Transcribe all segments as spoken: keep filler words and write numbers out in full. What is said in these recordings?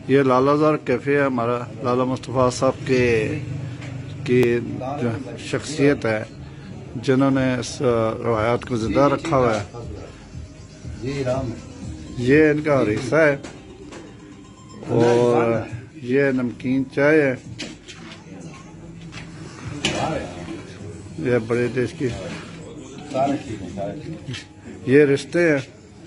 یہ لالا زار کیفے ہے ہمارا، لالا مصطفیٰ صاحب کے کی شخصیت ہے جنہوں نے اس روایات کو زندہ رکھا ہوا ہے۔ یہ ان کا حریصہ ہے اور یہ نمکین چائے ہے، یہ بڑے دیش کی، یہ رشتے ہیں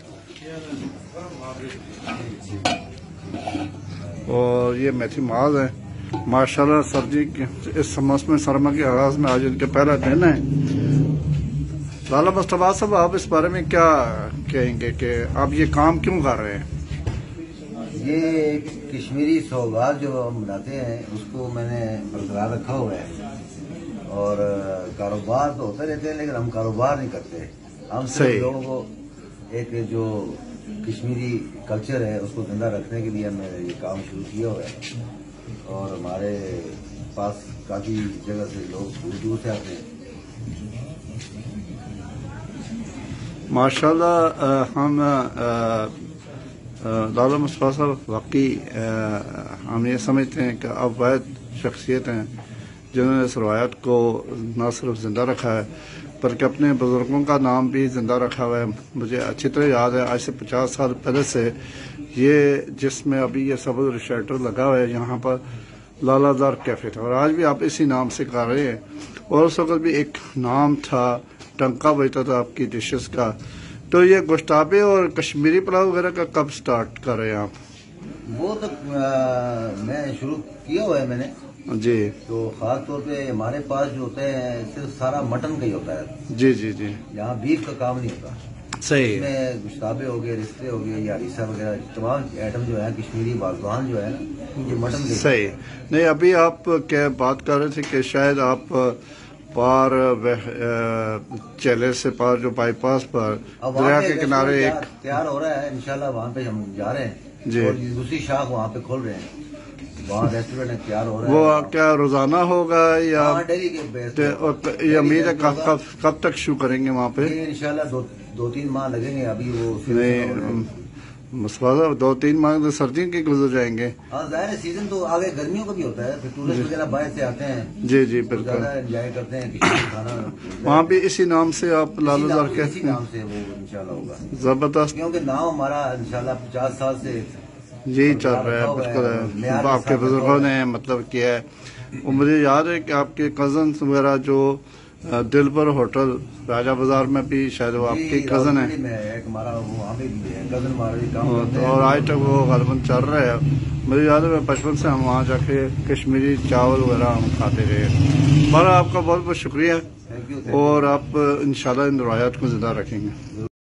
اور یہ میتھی ماز ہے۔ ماشاءاللہ سردی کے اس موسم سرما کے آغاز میں آج ان کا پہلا دن ہے۔ لالا مصطفیٰ صاحب، آپ اس بارے میں کیا کہیں گے کہ آپ یہ کام کیوں کر رہے ہیں؟ یہ کشمیری سوگات جو ہم مناتے ہیں اس کو میں نے برقرار رکھا ہوا ہے، اور کاروبار تو ہوتے رہتے ہیں لیکن ہم کاروبار نہیں کرتے، ہم صرف لوگوں کو ایک جو کشمیری کلچر ہے اس کو زندہ رکھنے کے لیے ہم نے یہ کام شروع کیا ہوا ہے، اور ہمارے پاس کافی جگہ سے لوگ دور دور سے آتے ہیں۔ ماشاءاللہ ہم لالا مصطفیٰ صاحب واقعی ہم یہ سمجھتے ہیں کہ آپ واحد شخصیت ہیں جنہوں نے اس روایت کو نہ صرف زندہ رکھا ہے بلکہ اپنے بزرگوں کا نام بھی زندہ رکھا ہوا ہے۔ مجھے اچھی طرح یاد ہے آج سے پچاس سال پہلے سے یہ جس میں ابھی یہ سبز شیلٹر لگا ہوا ہے یہاں پر لالا زار کیفے تھا، اور آج بھی آپ اسی نام سے کر رہے ہیں، اور اس وقت بھی ایک نام تھا، ٹنکا بجتا تھا آپ کی ڈشز کا۔ تو یہ گوشتابے اور کشمیری پلاؤ وغیرہ کا کب سٹارٹ کر رہے ہیں آپ؟ وہ تو میں شروع کیا ہوا ہے میں نے جی، تو خاص طور پہ ہمارے پاس جو ہوتا ہے صرف سارا مٹن کا ہی ہوتا ہے، جی جی جی، یہاں بیف کا کام نہیں ہوتا۔ صحیح میں گشتابے ہو گئے، رشتے ہو گئے یا عریسہ وغیرہ تمام آئٹم جو ہے کشمیری واضوان جو ہے نا یہ مٹن کے صحیح نہیں۔ ابھی آپ کیا بات کر رہے تھے کہ شاید آپ پار چیلے سے پار جو بائی پاس پر دریا کے کنارے ایک تیار ہو رہا ہے، انشاءاللہ وہاں پہ ہم جا رہے ہیں جی، اور دوسری شاخ وہاں پہ کھول رہے ہیں، وہاں ریسٹورینٹ تیار ہو رہا ہے۔ وہ کیا روزانہ ہوگا یا ڈیلی کے بیس یہ امید ہے کب تک شروع کریں گے وہاں پہ؟ انشاءاللہ دو دو تین ماہ لگیں گے، ابھی وہ مصطفیٰ دو تین ماہ تو سردیوں کے گزر جائیں گے۔ ہاں ظاہر ہے، سیزن تو آگے گرمیوں کا بھی ہوتا ہے، پھر ٹورسٹ وغیرہ باہر سے آتے ہیں، جی جی بالکل، زیادہ انجوائے کرتے ہیں کشمیری کھانا۔ وہاں بھی اسی نام سے آپ لالا زار کہتے اسی ہیں؟ نام سے وہ انشاءاللہ ہوگا، زبردست، کیونکہ نام ہمارا انشاءاللہ پچاس سال سے یہی چل رہا ہے۔ بالکل آپ کے بزرگوں نے مطلب کیا ہے۔ وہ مجھے یاد ہے کہ آپ کے کزنس وغیرہ جو دلبر ہوٹل راجہ بازار میں بھی شاید وہ آپ کی کزن ہے، اور آج تک وہ غالباً چل رہا ہے۔ مجھے یاد ہے میں بچپن سے ہم وہاں جا کے کشمیری چاول وغیرہ ہم کھاتے رہے۔ پر آپ کا بہت بہت شکریہ، اور آپ انشاءاللہ ان روایات کو زندہ رکھیں گے۔